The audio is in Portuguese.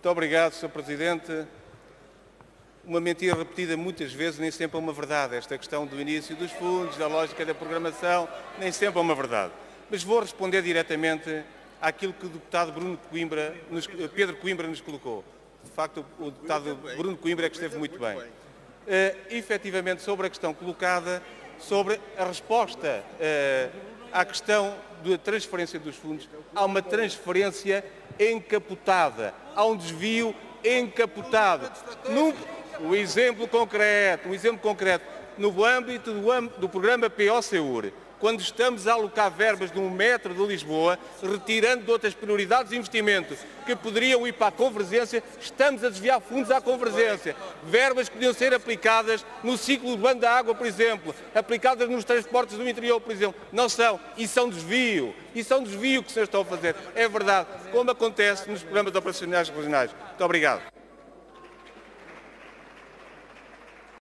Muito obrigado, Sr. Presidente. Uma mentira repetida muitas vezes nem sempre é uma verdade. Esta questão do início dos fundos, da lógica da programação, nem sempre é uma verdade. Mas vou responder diretamente àquilo que o deputado Pedro Coimbra nos colocou. De facto, o deputado Bruno Coimbra é que esteve muito bem. Efetivamente, sobre a questão colocada, sobre a resposta à questão da transferência dos fundos, há uma transferência encapotada, há um desvio encapotado. O exemplo concreto, no âmbito do programa PO-SEUR, quando estamos a alocar verbas de um metro de Lisboa, retirando de outras prioridades de investimento que poderiam ir para a convergência, estamos a desviar fundos à convergência. Verbas que podiam ser aplicadas no ciclo urbano da água, por exemplo, aplicadas nos transportes do interior, por exemplo. Não são. Isso é um desvio. Isso é um desvio que os senhores estão a fazer. É verdade. Como acontece nos programas operacionais regionais. Muito obrigado.